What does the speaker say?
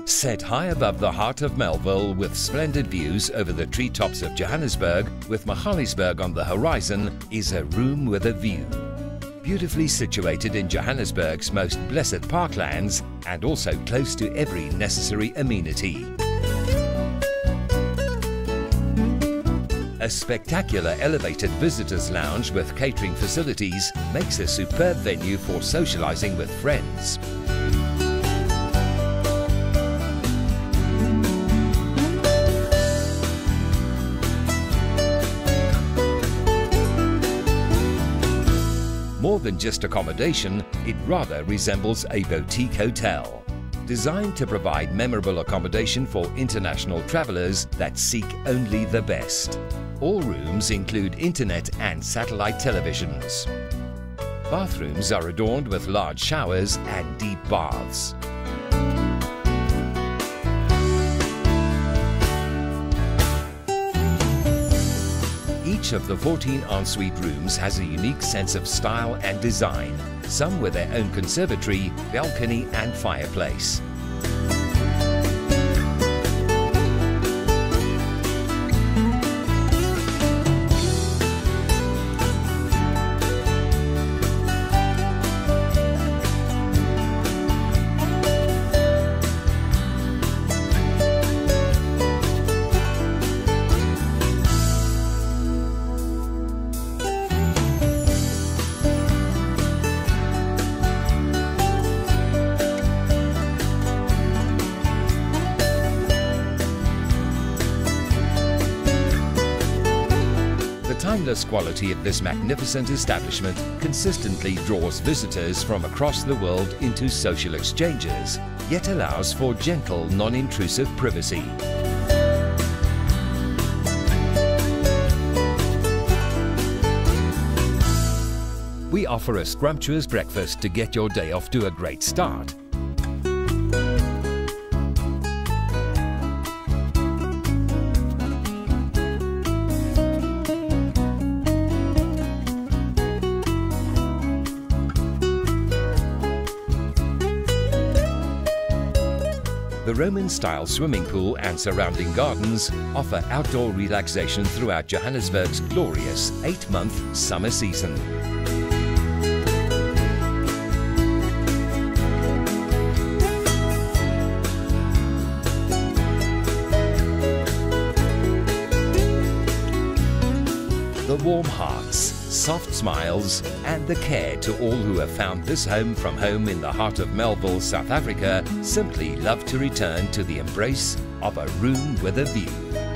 Set high above the heart of Melville with splendid views over the treetops of Johannesburg, with Johannesburg on the horizon, is a room with a view. Beautifully situated in Johannesburg's most blessed parklands and also close to every necessary amenity. A spectacular elevated visitors lounge with catering facilities makes a superb venue for socializing with friends. More than just accommodation, it rather resembles a boutique hotel, designed to provide memorable accommodation for international travelers that seek only the best. All rooms include internet and satellite televisions. Bathrooms are adorned with large showers and deep baths. Each of the 14 ensuite rooms has a unique sense of style and design, some with their own conservatory, balcony and fireplace. The timeless quality of this magnificent establishment consistently draws visitors from across the world into social exchanges, yet allows for gentle, non-intrusive privacy. We offer a scrumptious breakfast to get your day off to a great start. The Roman-style swimming pool and surrounding gardens offer outdoor relaxation throughout Johannesburg's glorious 8-month summer season. The warm hearts, soft smiles and the care to all who have found this home from home in the heart of Melville, South Africa, simply love to return to the embrace of a room with a view.